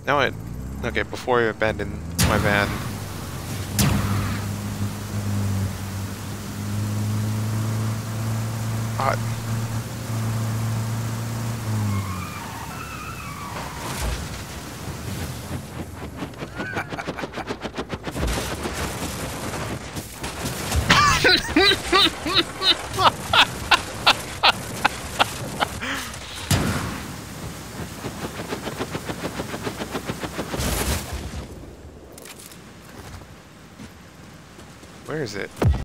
Now it... Okay, before I abandon my van. Ah, where is it?